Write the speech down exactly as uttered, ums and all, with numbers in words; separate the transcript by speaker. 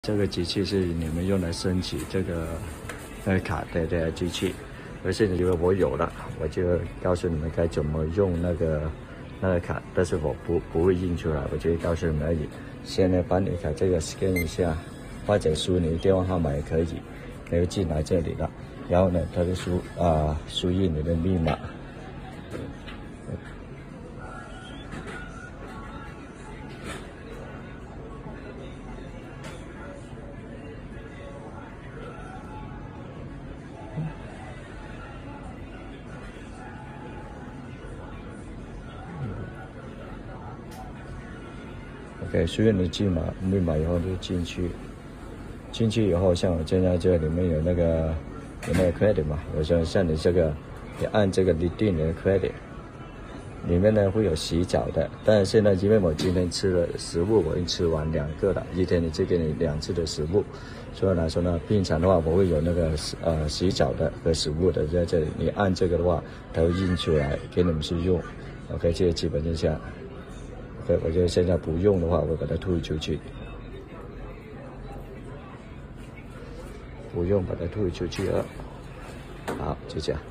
Speaker 1: 这个机器是你们用来升级这个那个卡的的机器，而是因为我有了，我就告诉你们该怎么用那个那个卡，但是我不不会印出来，我就告诉你们而已。先呢，把你卡这个 scan 一下，或者输你的电话号码也可以，你就进来这里了。然后呢，它就输啊输入你的密码。 OK， 输入你的密码，密码以后就进去。进去以后，像我现在这里面有那个有那个 credit 嘛，我说像你这个，你按这个你定你的 credit， 里面呢会有洗澡的。但是现在因为我今天吃了食物，我已经吃完两个了，一天你只给你两次的食物，所以来说呢，平常的话我会有那个呃洗澡的和食物的在这里，你按这个的话，它会印出来给你们去用。OK， 这个基本就这样。 OK， 我觉得现在不用的话，我把它退出去。不用把它退出去了。好，就这样。